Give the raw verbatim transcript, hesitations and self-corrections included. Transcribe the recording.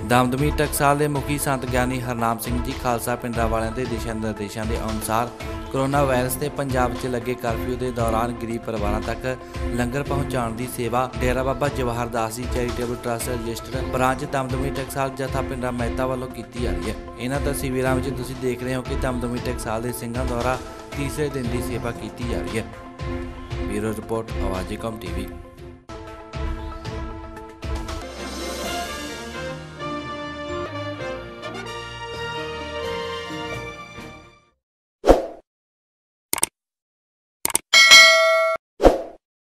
ਦਮਦਮੀ ਟਕਸਾਲ ਦੇ ਮੁਖੀ ਸੰਤ ਗਿਆਨੀ ਹਰਨਾਮ ਸਿੰਘ ਜੀ ਖਾਲਸਾ ਪਿੰਡਾਂ ਵਾਲਿਆਂ ਦੇ ਦਿਸ਼ਾ ਨਿਰਦੇਸ਼ਾਂ ਦੇ ਅਨੁਸਾਰ कोरोना वायरस से पंजाब च लगे कर्फ्यू के दौरान गरीब परिवारों तक लंगर पहुँचाने की सेवा Dera Baba Jawahar Das ji charitable trust registered branch Damdami Taksal Jatha पिंडा मेहता वालों की जा रही है। इन्होंने तस्वीरों में तुसीं देख रहे हो कि दमदमी टकसाल के सिंघां द्वारा तीसरे दिन की सेवा की जा रही है। ब्यूरो रिपोर्ट आवाज़ कौम टीवी।